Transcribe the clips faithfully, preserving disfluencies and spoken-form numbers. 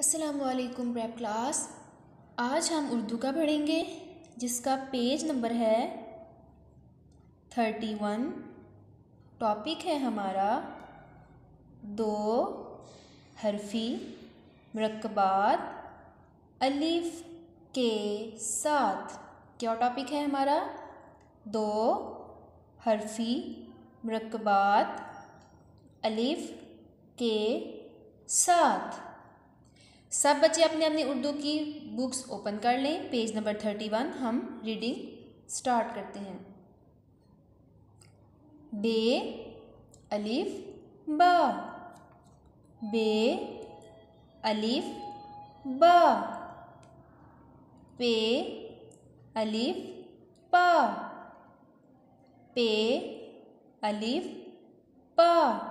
अस्सलामुअलैकुम prep class. आज हम उर्दू का पढ़ेंगे जिसका पेज नंबर है थर्टी वन। टॉपिक है हमारा दो हरफी मुरक्कबात अलिफ के साथ। क्या टॉपिक है हमारा? दो हरफी मुरक्कबात अलिफ के साथ। सब बच्चे अपने अपने उर्दू की बुक्स ओपन कर लें। पेज नंबर थर्टी वन हम रीडिंग स्टार्ट करते हैं। बे अलिफ बा, बे अलिफ बा, पे अलिफ पा, पे अलिफ पा,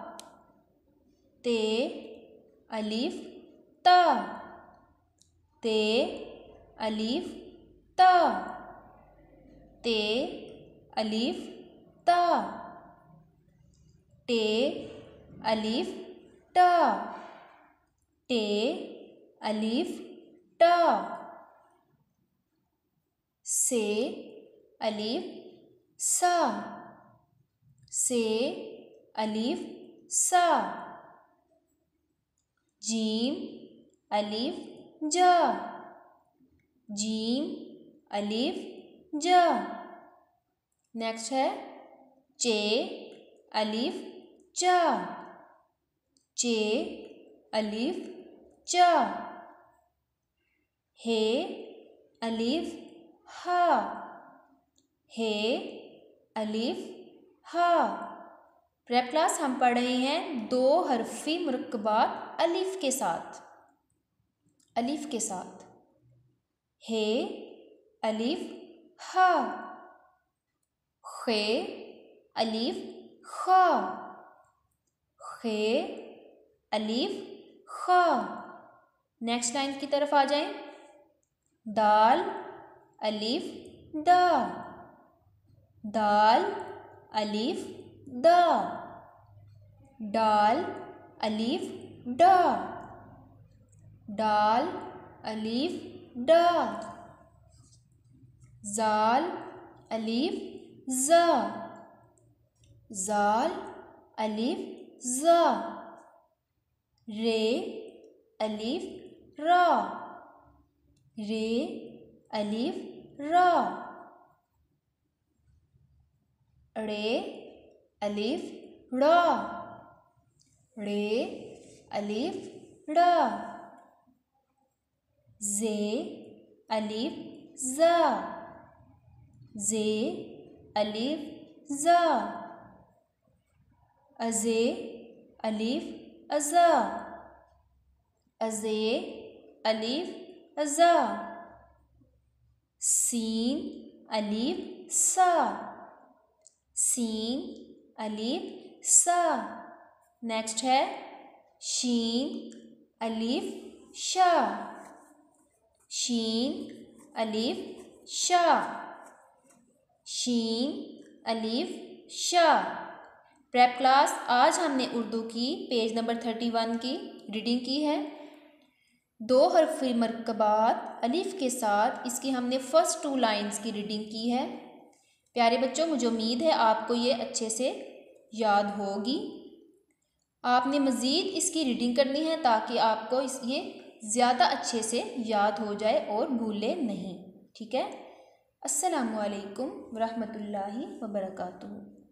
ते अलिफ ता, ते अलिफ ता, ते अलिफ ता, टे अलिफ टा, टे अलिफ टा, से अलिफ सा, से अलिफ सा, जीम अलिफ जा, जीम अलिफ जा। नेक्स्ट है चे अलिफ चा, चे अलिफ चा, हे अलिफ हा, हे अलिफ हा। प्रेप क्लास हम पढ़ रहे हैं दो हरफी मुरक्कबात अलिफ के साथ। अलिफ के साथ हे अलिफ हा, खे अलिफ खा, खे अलिफ खा। नेक्स्ट लाइन की तरफ आ जाएं। दाल अलिफ दा, दाल अलिफ दा, डाल अलिफ डा, डाल अलिफ डा, जाल अलिफ जा, जाल अलिफ जा, रे अलिफ रा, रे अलिफ रा, रे अलिफ ड़ा, रे अलिफ ड़ा, जे अलिफ जा, जे अलिफ जा, अजे अलिफ अजा, अजे अलिफ अजा, सीन अलिफ सा, सीन अलिफ सा। नेक्स्ट है शीन अलिफ शा, शीन अलिफ शा, शीन अलिफ शा। प्रेप क्लास आज हमने उर्दू की पेज नंबर थर्टी वन की रीडिंग की है। दो हरफी मुरक्कबात अलिफ के साथ इसकी हमने फर्स्ट टू लाइंस की रीडिंग की है। प्यारे बच्चों, मुझे उम्मीद है आपको ये अच्छे से याद होगी। आपने मज़ीद इसकी रीडिंग करनी है ताकि आपको इस ये ज़्यादा अच्छे से याद हो जाए और भूले नहीं। ठीक है। अस्सलामु अलैकुम वरहमतुल्लाहि वबरकातुहू।